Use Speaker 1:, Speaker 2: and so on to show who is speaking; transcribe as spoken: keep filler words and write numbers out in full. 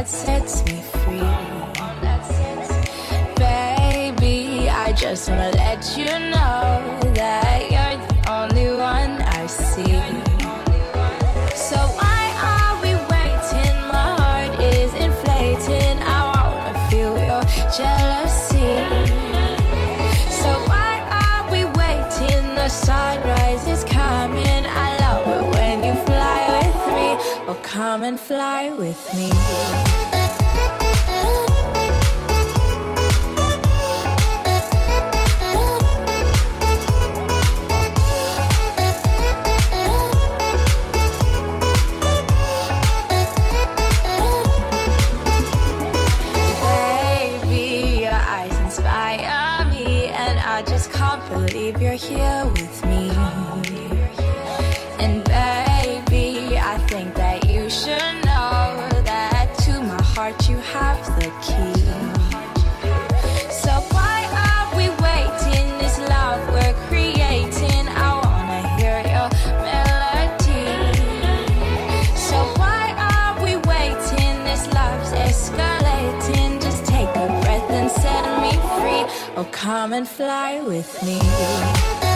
Speaker 1: that sets me free. Baby, I just wanna let you know that you're the only one I see. So why are we waiting? My heart is inflating. I wanna feel your jealousy. So why are we waiting? The sunrise is coming. I love it when you fly with me. Well, come and fly with me. I just can't believe you're here with me. And baby, I think that you should know that to my heart you have the key. So why are we waiting? This love we're creating, I wanna hear your melody. So why are we waiting? This love's escalating. Just take a breath and set me free. Oh, come and fly with me.